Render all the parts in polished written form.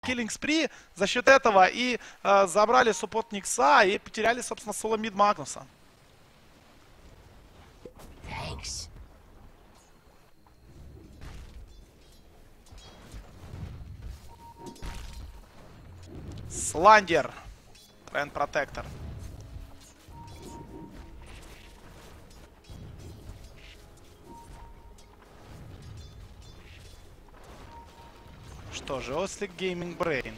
киллинг спри за счет этого и забрали суппорт Никса и потеряли, собственно, соло мид Магнуса. Сландер. Тренд протектор. Что же, Ослик Гейминг Брейн.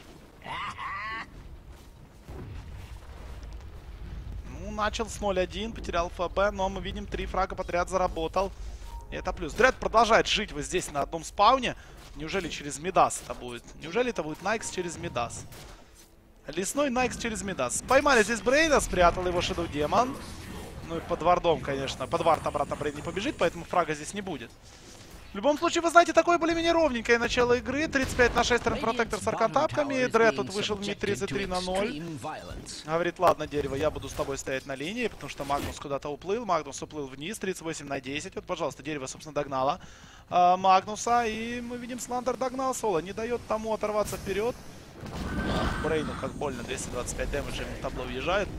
Ну, начал с 0-1, потерял ФБ, но мы видим, 3 фрага подряд заработал. И это плюс. Дред продолжает жить вот здесь на одном спауне. Неужели через Мидас это будет? Неужели это будет Найкс через Мидас? Лесной Найкс через Мидас. Поймали здесь Брейна, спрятал его Shadow Demon. Ну и под вардом, конечно. Под вард обратно Брейн не побежит, поэтому фрага здесь не будет. В любом случае, вы знаете, такое более-менее ровненькое начало игры. 35-6 Тренд Протектор с аркантапками. Дред тут вышел в мид 33-0. Говорит, ладно, дерево, я буду с тобой стоять на линии, потому что Магнус куда-то уплыл. Магнус уплыл вниз, 38-10. Вот, пожалуйста, дерево, собственно, догнало Магнуса. И мы видим, Сландер догнал соло. Не дает тому оторваться вперед. Брейну как больно, 225 дэмэджа ему в табло въезжает.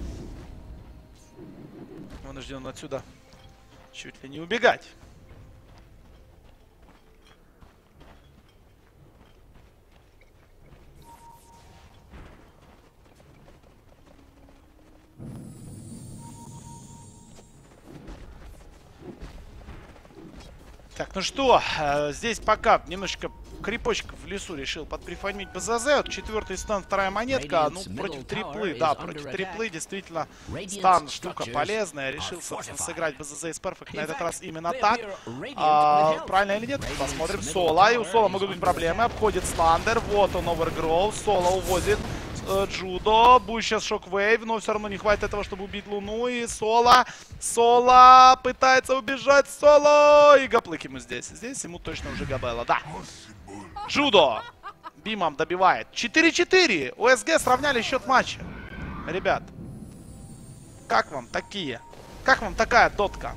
Вынужден отсюда чуть ли не убегать. Так, ну что, здесь пока немножечко крипочек в лесу решил подприфамить БЗЗ. Вот 4-й стан, 2-я монетка. Ну, против триплы, да, против триплы действительно стан штука полезная. Решил, собственно, сыграть БЗЗ из Perfect на этот раз именно так. Правильно или нет? Посмотрим. Соло. И у Соло могут быть проблемы. Обходит Сландер. Вот он, Овергроу. Соло увозит Джудо. Будет сейчас Шоквейв, но все равно не хватит этого, чтобы убить Луну. И Соло пытается убежать. Соло! И гаплык ему здесь. Здесь ему точно уже габелла. Да. Джудо бимом добивает. 4-4. ОСГ сравняли счет матча. Ребят, как вам такие? Как вам такая дотка?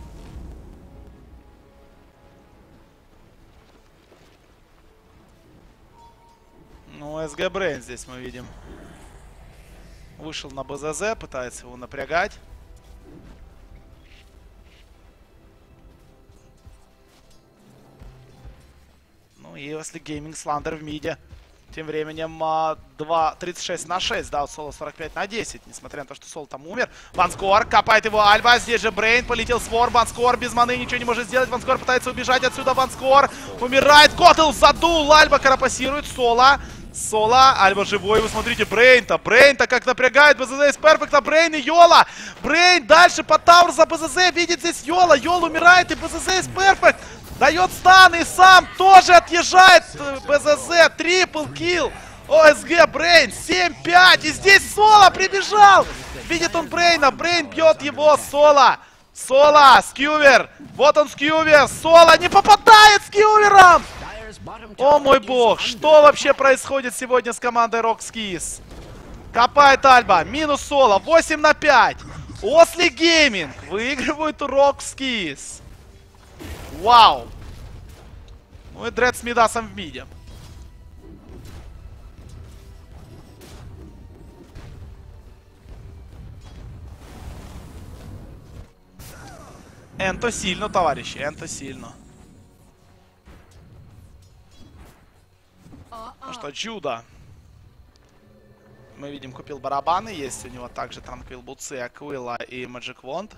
Ну, ОСГ Брейн здесь мы видим. Вышел на БЗЗ, пытается его напрягать. Ну и если Гейминг Сландер в миде. Тем временем 36-6, да, Соло 45-10. Несмотря на то, что Соло там умер. Ванскор копает его Альба. Здесь же Брейн полетел с Вор. Ванскор без маны ничего не может сделать. Ванскор пытается убежать отсюда. Ванскор умирает. Котл задул. Альба карапасирует. Соло. Альба живой. Вы смотрите, Брейн-то как напрягает БЗЗ из Перфекта. Брейн и Йола. Брейн дальше по тауру за БЗЗ. Видит здесь Йола. Йола умирает и БЗЗ из Перфект. Дает стан и сам тоже отъезжает. БЗЗ. Трипл килл. ОСГ Брейн. 7-5. И здесь Соло прибежал. Видит он Брейна. Брейн бьет его. Соло. Скьювер. Вот он Скьювер. Соло не попадает Скьювером. О мой бог. Что вообще происходит сегодня с командой Rockskis? Копает Альба. Минус Соло. 8-5. Осли Гейминг выигрывают у Rockskis. Вау. Ну и Дред с Мидасом в миде. Энто сильно, товарищи. Энто сильно. Ну что, Джудо. Мы видим, купил барабаны. Есть у него также Транквил Буцы, Аквила и Magic Wand.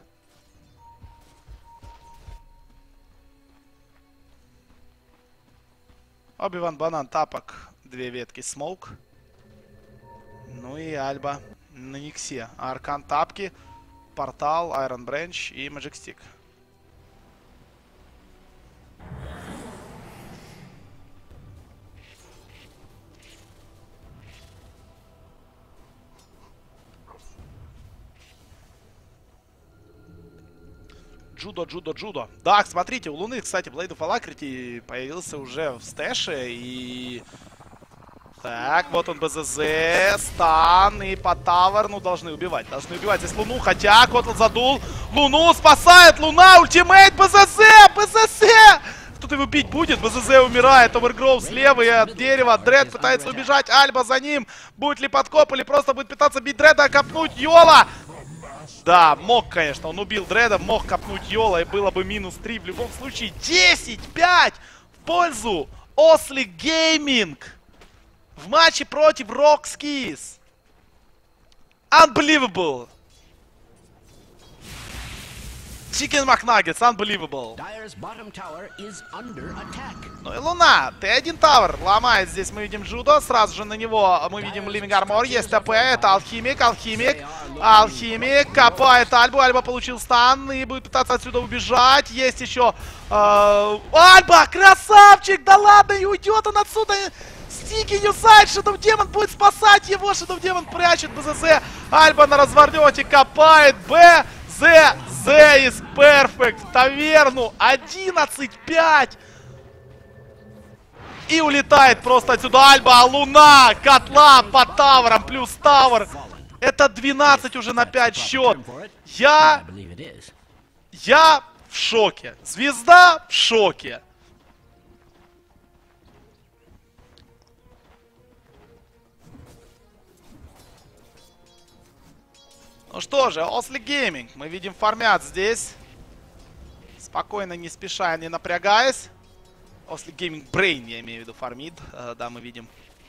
Оби-Ван Банан, тапок, 2 ветки, смоук. Ну и Альба на Никсе. Аркан тапки, портал, Айрон Бренч и Magic Stick. Джудо. Да, смотрите, у Луны, кстати, Blade of Alacrity появился уже в стэше. И... Так, вот он, БЗЗ, стан и по таверну должны убивать. Здесь Луну, хотя Котл задул. Луну спасает, Луна, ультимейт, БЗЗ! кто-то его бить будет. БЗЗ умирает. Овергроу слева и от дерева. Дред пытается убежать. Альба за ним. Будет ли подкоп или просто будет пытаться бить Дреда, копнуть Йола. Да, мог, конечно. Он убил Дреда, мог копнуть Йола, и было бы минус 3. В любом случае, 10-5 в пользу Ослик Гейминг в матче против Roxkiss. Unbelievable. Chicken McNuggets, unbelievable. Ну и Луна, Т1 Тавер ломает здесь, мы видим Джудо, сразу же на него мы видим Living Armor, есть ТП, это Алхимик, Алхимик копает Альбу, Альба получил стан и будет пытаться отсюда убежать, есть еще Альба, красавчик, да ладно, и уйдет он отсюда. Стики юзает, Shadow Demon будет спасать его, Shadow Demon прячет БЗЗ, Альба на разворнете копает, БЗЗ из Perfect в таверну, 11-5. И улетает просто отсюда Альба, а Луна, котла под Тавером, плюс Тавер. Это 12 уже на 5 счет. Я в шоке. Звезда в шоке. Ну что же, Осли Гейминг. Мы видим, фармят здесь. Спокойно, не спеша, не напрягаясь. Осли Гейминг Брейн, я имею в виду, фармит. Да, мы видим.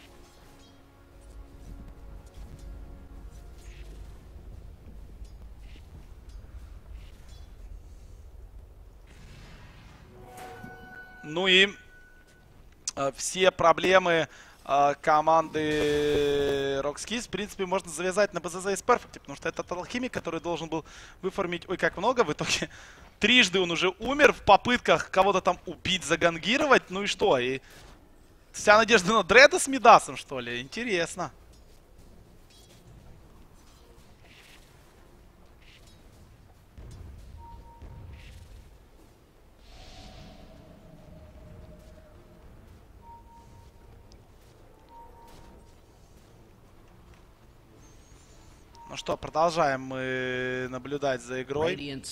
Ну и все проблемы команды Roxkiss, в принципе, можно завязать на БЗЗ из Perfect, потому что этот алхимик, который должен был выфармить, ой, как много, в итоге трижды он уже умер в попытках кого-то там убить, загангировать, ну и что, и вся надежда на Дреда с Мидасом, что ли, интересно. Ну что, продолжаем мы наблюдать за игрой.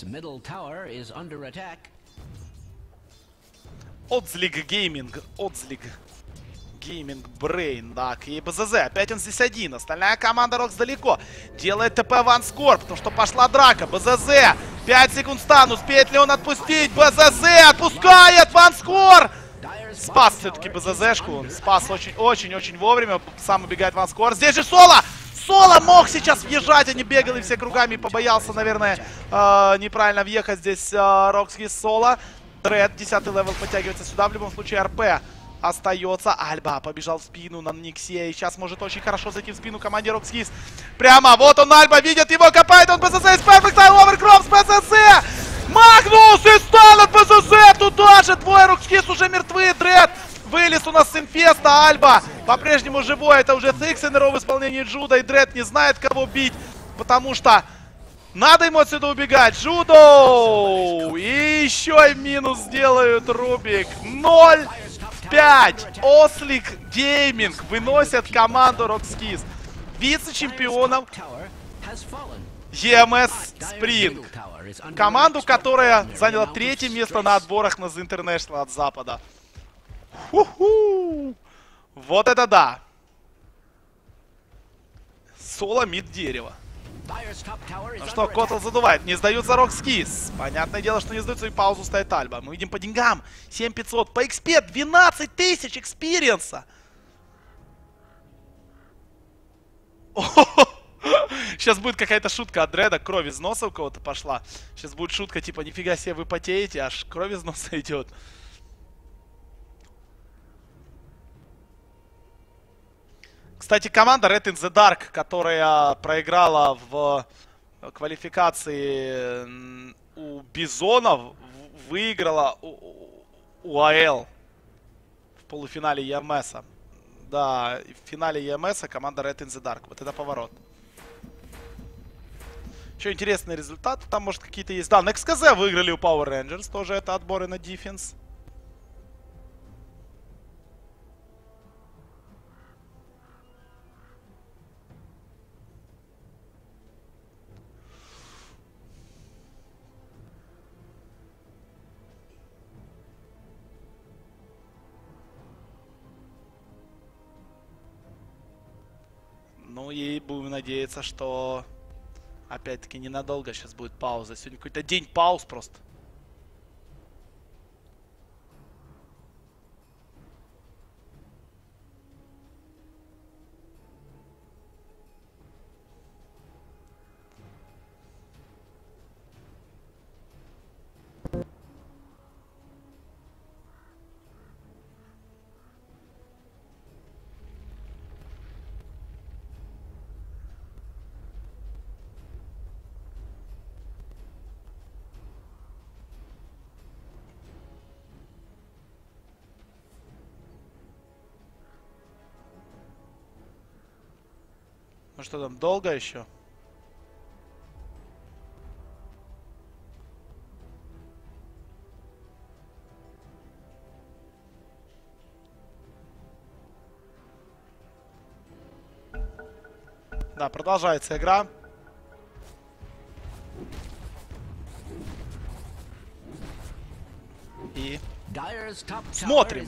Отзлиг Гейминг, Отзлиг Гейминг Брейн, так, и БЗЗ, опять он здесь один, остальная команда Рокс далеко, делает ТП Ванскор, потому что пошла драка, БЗЗ, 5 секунд стан, успеет ли он отпустить, БЗЗ отпускает Ванскор! Спас все-таки БЗЗшку, он спас очень-очень вовремя, сам убегает Ванскор, здесь же Соло! Соло мог сейчас въезжать, а не бегал и все кругами, побоялся, наверное, неправильно въехать здесь Roxkiss Соло. Дред, 10-й левел, подтягивается сюда, в любом случае РП остается. Альба побежал в спину на Никсе, и сейчас может очень хорошо зайти в спину команде Roxkiss. Прямо, вот он, Альба, видит его, копает он БЗЗ из Perfect, Overcross, БЗЗ! Магнус и стан от БЗЗ, туда же, двое Roxkiss уже мертвы, Дред! Вылез у нас с инфеста, Альба по-прежнему живой, это уже Тиксенеро в исполнении Джуда, и Дред не знает, кого бить, потому что надо ему отсюда убегать. Джудо! И еще и минус сделают Рубик. 0-5. Ослик Гейминг выносят команду Roxkiss. Вице-чемпионом EMS Spring. Команду, которая заняла 3-е место на отборах на The International от Запада. Ху-ху! Вот это да! Соло мид дерева. Ну что, Котл задувает. Не сдаются Roxkiss. Понятное дело, что не сдаются, и паузу ставит Альба. Мы видим по деньгам. 7500. По экспе 12 тысяч экспириенса. Сейчас будет какая-то шутка от Дреда. Кровь из носа у кого-то пошла. Сейчас будет шутка типа, нифига себе, вы потеете, аж кровь из носа идет. Кстати, команда Red in the Dark, которая проиграла в квалификации у Бизонов, выиграла у АЛ в полуфинале ЕМС. Да, в финале ЕМС команда Red in the Dark. Вот это поворот. Еще интересный результат. Там, может, какие-то есть. Да, NextKZ выиграли у Power Rangers. Тоже это отборы на дефенс. Ну и будем надеяться, что опять-таки ненадолго сейчас будет пауза. Сегодня какой-то день пауз просто. Ну что там, долго еще? Да, продолжается игра. И смотрим.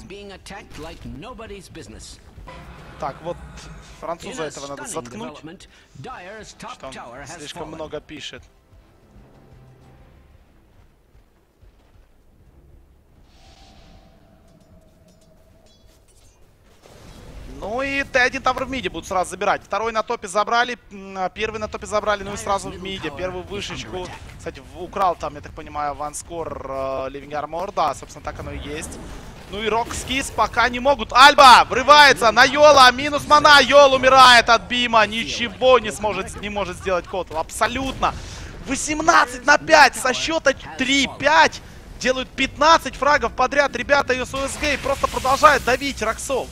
Так, вот француза этого надо заткнуть, что он слишком много пишет. Ну и Т1 Тавр в миде будут сразу забирать. Второй на топе забрали, первый на топе забрали, ну и сразу в миде. Первую вышечку, кстати, украл там, я так понимаю, ванскор Living Armor, да, собственно, так оно и есть. Ну и Rockskis пока не могут. Альба врывается на Йола, минус мана, Йол умирает от Бима, ничего не может сделать Котл, абсолютно. 18-5 со счета 3-5, делают 15 фрагов подряд ребята из ОСГ и просто продолжают давить Роксов.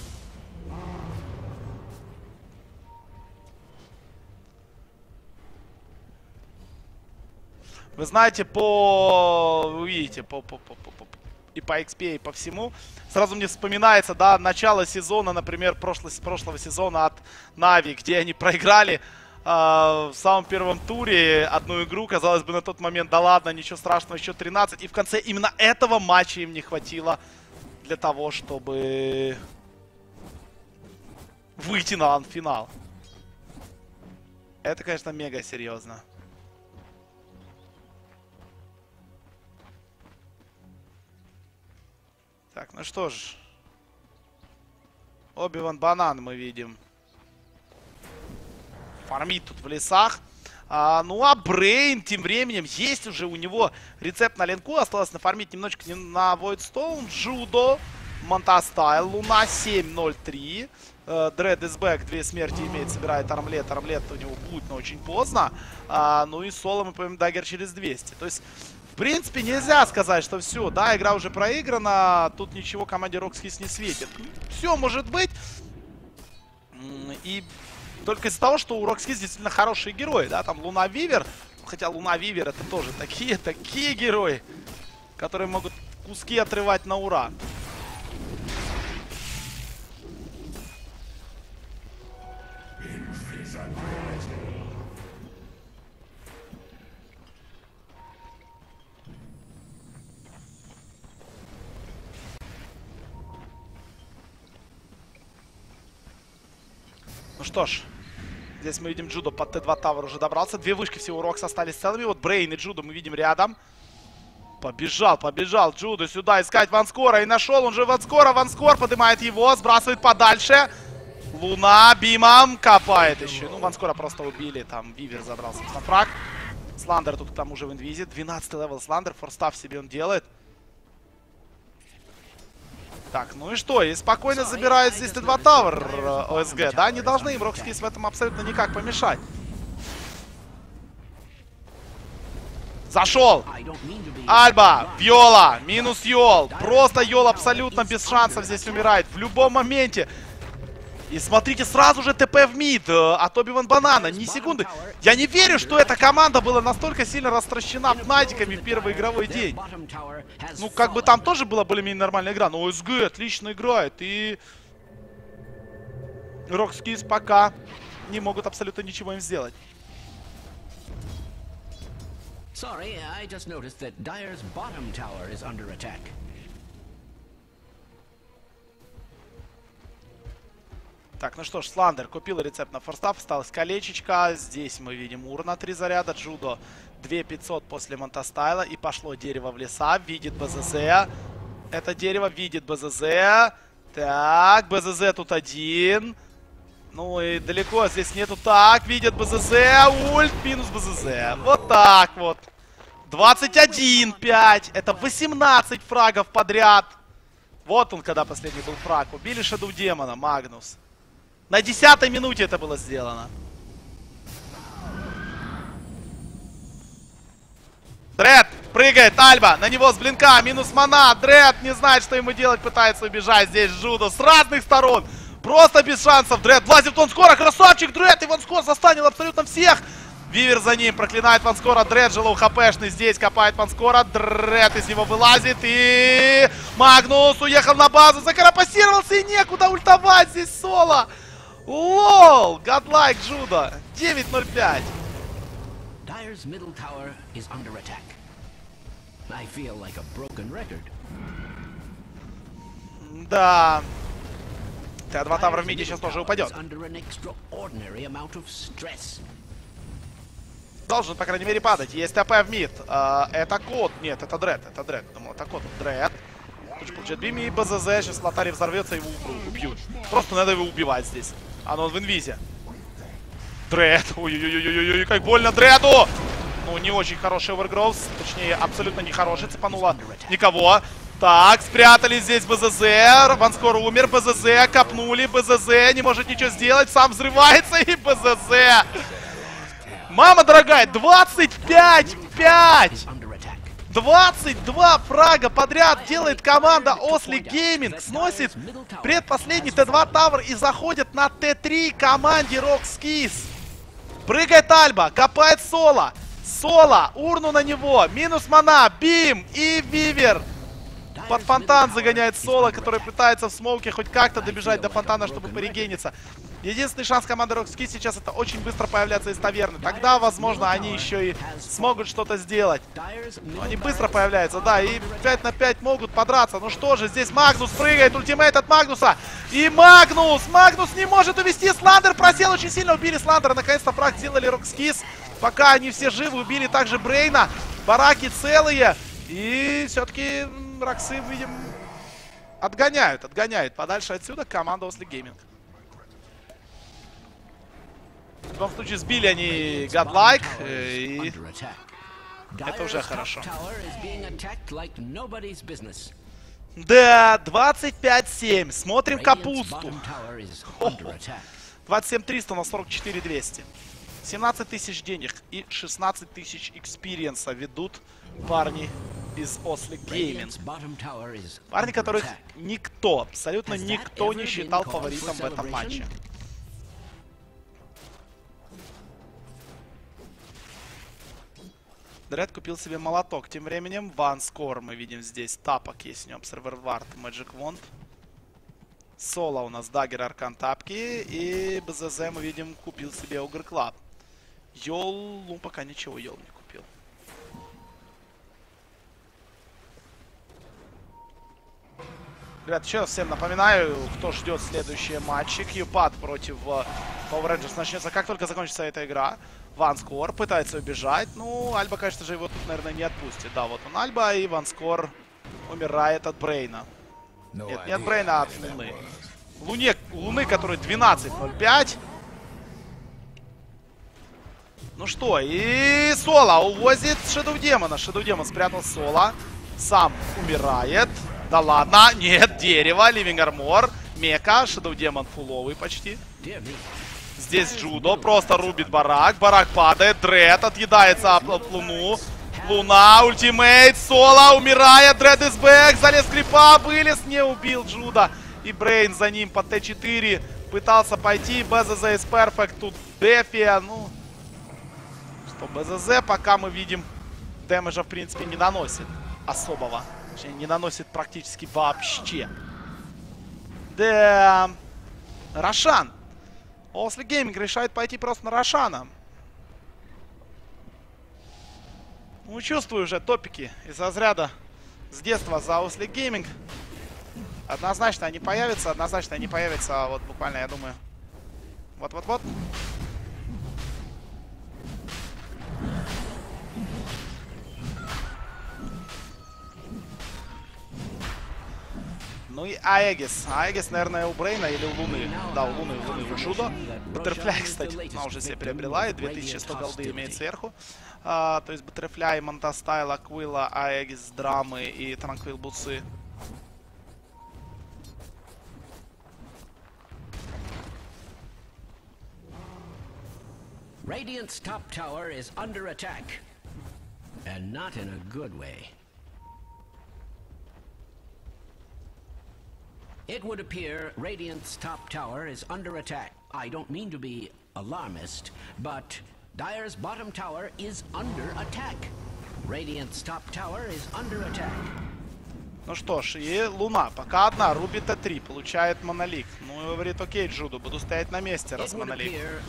Вы знаете, вы видите, и по XP, и по всему. Сразу мне вспоминается, да, начало сезона, например, прошлого сезона от Нави, где они проиграли в самом первом туре одну игру. Казалось бы, на тот момент, да ладно, ничего страшного, еще 13. И в конце именно этого матча им не хватило для того, чтобы выйти на финал. Это, конечно, мега серьезно. Так, ну что ж. Оби-Ван Банан мы видим. Фармит тут в лесах. Ну а Брейн тем временем есть уже у него рецепт на линку. Осталось нафармить немножечко на Voidstone. Джудо. Монтастайл. Луна 7-0-3. Дред is back. 2 смерти имеет. Собирает армлет. Армлет у него будет, но очень поздно. Ну и соло мы поймем даггер через 200. То есть... В принципе, нельзя сказать, что все, да, игра уже проиграна, тут ничего команде Rockskis не светит. Все может быть. И только из-за того, что у Rockskis действительно хорошие герои, да, там Луна Вивер, хотя Луна Вивер это тоже такие герои, которые могут куски отрывать на ура. Ну что ж, здесь мы видим Джудо под Т2 Тавр уже добрался. 2 вышки всего у Рокс остались целыми. Вот Брейн и Джудо мы видим рядом. Побежал Джудо сюда искать Ванскора. И нашел он же Ванскора. Ванскор поднимает его, сбрасывает подальше. Луна бимом копает еще. Ну, Ванскора просто убили. Там Вивер забрался на фраг. Сландер тут к тому же в инвизе. 12 левел Сландер. Форстав себе он делает. Так, ну и что? И спокойно забирает здесь Т2 Тавр ОСГ. Да, не должны им Rockskis в этом абсолютно никак помешать. Зашел! Альба! Йола! Минус Йол! Просто Йол абсолютно без шансов здесь умирает. В любом моменте. И смотрите, сразу же ТП в мид от Оби-Ван Банана. Ни секунды. Я не верю, что эта команда была настолько сильно растращена фнатиками в первый игровой день. Ну, как бы там тоже была более-менее нормальная игра. Но ОСГ отлично играет. И Rockskis пока не могут абсолютно ничего им сделать. Sorry, I just noticed that Dire's bottom tower is under attack. Так, ну что ж, Сландер купил рецепт на форстав, осталось колечечко. Здесь мы видим урна 3 заряда. Джудо 2500 после Монтастайла. И пошло дерево в леса. Видит БЗЗ. Это дерево видит БЗЗ. Так, БЗЗ тут один. Ну и далеко здесь нету. Так, видит БЗЗ. Ульт минус БЗЗ. Вот так вот. 21-5. Это 18 фрагов подряд. Вот он, когда последний был фраг. Убили Шэдоу Демона, Магнус. На 10-й минуте это было сделано. Дред прыгает, Альба на него с блинка, минус мана. Дред не знает, что ему делать, пытается убежать. Здесь Джудо с разных сторон. Просто без шансов. Дред влазит он скоро, красавчик Дред. И Ванскор застанил абсолютно всех. Вивер за ним, проклинает Ванскора. Дред же лоу хпшный здесь, копает Ванскора. Дред из него вылазит. И Магнус уехал на базу, закарапасировался и некуда ультовать здесь соло. Лол, гадлайк Джудо. 9-0-5. Dire's middle tower is under attack. I feel like a broken record. Да. Т2 тавра в миде сейчас тоже упадет. Должен, по крайней мере, падать. Есть АП в мид. Это кот. Нет, это Дред. Это Дред. Думал, это кот. Дред. Тут получает бим и БЗЗ. Сейчас Лотари взорвется, его убьют. Просто надо его убивать здесь. А он в инвизе. Дред. Ой-ой-ой-ой-ой, как больно Дреду. Ну, не очень хороший овергроус. Точнее, абсолютно нехороший. Цепануло никого. Так, спрятались здесь БЗЗ. Ванскор умер. БЗЗ. Копнули. БЗЗ. Не может ничего сделать. Сам взрывается. И БЗЗ. Мама дорогая, 25-5. 22 фрага подряд делает команда Осли Гейминг. Сносит предпоследний Т2 Тавр и заходит на Т3 команде Rockskis. Прыгает Альба, копает Соло. Соло, урну на него, минус мана, бим и Вивер. Под фонтан загоняет Соло, который пытается в смоуке хоть как-то добежать до фонтана, чтобы порегениться. Единственный шанс команды Rockskis сейчас это очень быстро появляться из таверны. Тогда, возможно, они еще и смогут что-то сделать. Но они быстро появляются, да, и 5 на 5 могут подраться. Ну что же, здесь Магнус прыгает, ультимейт от Магнуса. И Магнус не может увести. Сландер просел, очень сильно убили Сландера. Наконец-то фраг сделали Rockskis. Пока они все живы, убили также Брейна. Бараки целые. И все-таки Роксы, видим, отгоняют подальше отсюда команда Осли Гейминг. В любом случае сбили они Godlike, и это уже хорошо. Да, 25-7. Смотрим капусту. 27-300 на 44-200. 17 тысяч денег и 16 тысяч экспириенса ведут парни из Осли Гейминг. Парни, которых никто, абсолютно никто не считал фаворитом в этом матче. Дред купил себе молоток. Тем временем Ванскор мы видим здесь. Тапок есть у него. Обсервер Вард, Magic Wand. Соло у нас Даггер, Аркан, Тапки. И БЗЗ мы видим купил себе Ogre Club. Йол, ну пока ничего Йол не купил. Ребят, еще раз всем напоминаю, кто ждет следующие матчи. Q-Pad против Power Rangers начнется, как только закончится эта игра. Ванскор пытается убежать. Ну, Альба, конечно же, его тут, наверное, не отпустит. Да, вот он Альба, и Ванскор умирает от Брейна. Нет, не от Брейна, а от Луны. Луны, который 12-0-5. Ну что, и Соло увозит Шэдоу Демона. Шэдоу Демон спрятал Соло. Сам умирает. Да ладно, нет, дерево, Living Armor, Мека, Шэдоу Демон фуловый почти. Здесь Джудо просто рубит барак. Барак падает, Дред отъедается от Луну. Луна, ультимейт, Соло умирает, Дред из бэк, залез крипа, вылез, не убил Джудо. И Брейн за ним по Т4 пытался пойти. БЗЗ из перфект, тут Дефия, ну... Что, БЗЗ пока мы видим, дэмэджа в принципе не наносит особого. Точнее, не наносит практически вообще. Да, Рошан. Осли Гейминг решает пойти просто на Рошана. Ну, чувствую уже топики из разряда с детства за Осли Гейминг. Однозначно они появятся, вот буквально, я думаю, Вот-вот-вот. Ну и Аегис. Аегис, наверное, у Брейна или у Луны. Да, у Луны у Джудо. Баттерфляй, кстати, она уже себе приобрела. И 2100 голды имеет сверху. То есть Баттерфляй, Монтастайл, Аквила, Аегис, Драмы и Транквил Буцы. Radiant's top tower is under attack. And not in a good way. It would appear Radiant's top tower is under attack. I don't mean to be alarmist, but Dire's bottom tower is under attack. Radiant's top tower is under attack. Ну что ж, и Луна пока одна, рубит Т3, получает Монолик. Ну и говорит, окей, Джуду, буду стоять на месте, раз Монолик.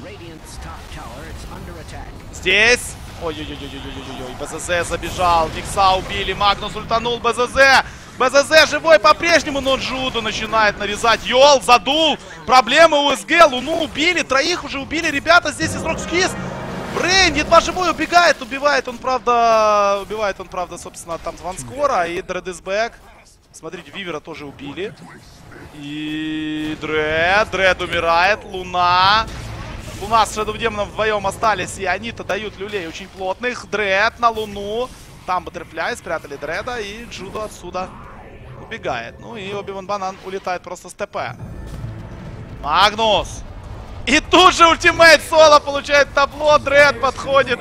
Здесь! Ой-ой-ой-ой-ой-ой-ой, БЗЗ забежал, Никса убили, Магнус ультанул, БЗЗ! БЗЗ живой по-прежнему, но Джуду начинает нарезать. Йол задул, проблемы у СГ, Луну убили, троих уже убили, ребята, здесь из Рокскис. Брейн едва живой убегает, убивает он, правда, собственно, там Ванскора и Дредисбэк. Смотрите, Вивера тоже убили. И Дред умирает, Луна с Шэдоу Демоном вдвоем остались, и они-то дают люлей очень плотных. Дред на Луну, там Баттерфляй, спрятали Дреда, и Джудо отсюда убегает. Ну и Оби-Ван Банан улетает просто с ТП. Магнус! И тут же ультимейт Соло получает табло, Дред подходит.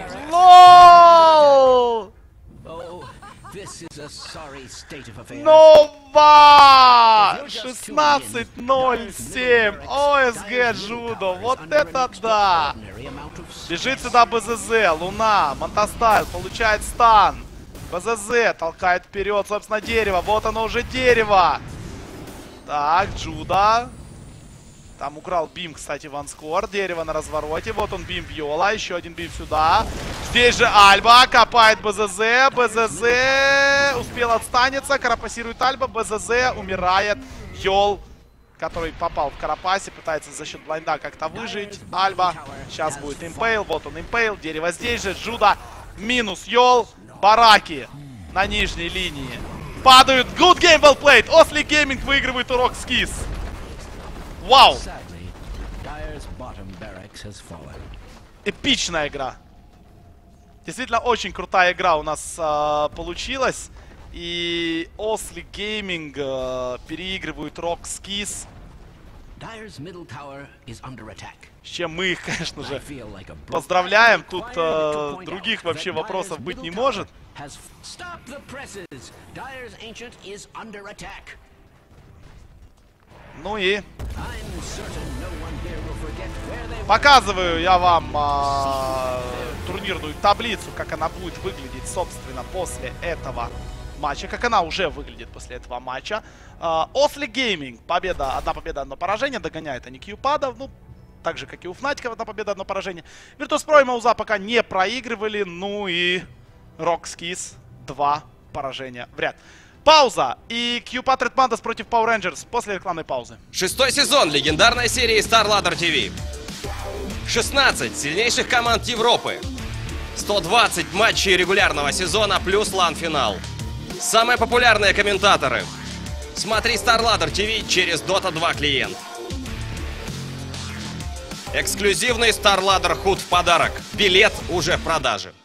LOL! Нова! 16-0-7. ОСГ Джудо. Вот это да! Бежит сюда БЗЗ. Луна. Монтастайл получает стан. БЗЗ толкает вперед, собственно, дерево. Вот оно уже дерево. Так, Джудо. Там украл бим, кстати, Ванскор. Дерево на развороте. Вот он, бим Виола. Еще один бим сюда. Здесь же Альба. Копает БЗЗ. БЗЗ успел отстанется. Карапасирует Альба. БЗЗ умирает. Йол, который попал в Карапасе. Пытается за счет блайнда как-то выжить. Альба. Сейчас будет импейл. Вот он, импейл. Дерево здесь же. Джудо. Минус Йол. Бараки на нижней линии. Падают. Good game, well played. Осли Гейминг выигрывает у Рокскис. Вау! Эпичная игра. Действительно, очень крутая игра у нас получилась. И Осли Гейминг переигрывают Рокскис. С чем мы их, конечно же, поздравляем. Тут других вообще вопросов быть не может. Ну и показываю я вам турнирную таблицу, как она будет выглядеть, собственно, после этого матча. Как она уже выглядит после этого матча. Осли Гейминг. Победа, одна победа, одно поражение. Догоняет они Кьюпадов. Ну, так же, как и у Фнатиков, одна победа, одно поражение. Virtus.pro и Мауза пока не проигрывали. Ну и Рокскис 2 поражения в ряд. Пауза. И Кьюпад Ред Пандас против Power Rangers после рекламной паузы. 6-й сезон легендарной серии StarLadder TV. 16 сильнейших команд Европы. 120 матчей регулярного сезона плюс лан-финал. Самые популярные комментаторы. Смотри StarLadder TV через Dota 2 клиент. Эксклюзивный StarLadder HUD в подарок. Билет уже в продаже.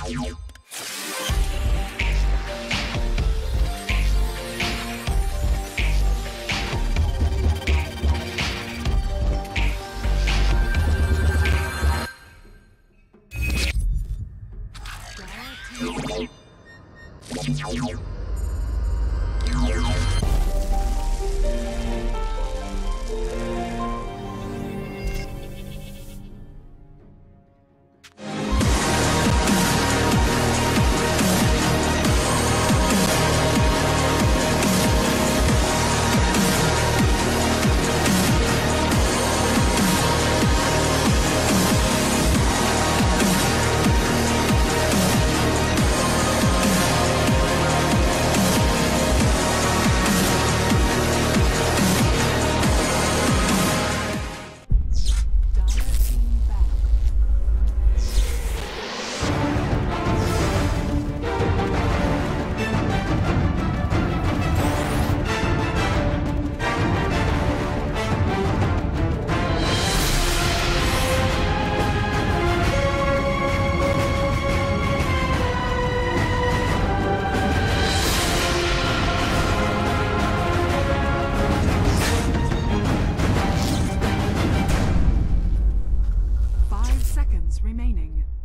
5 seconds remaining.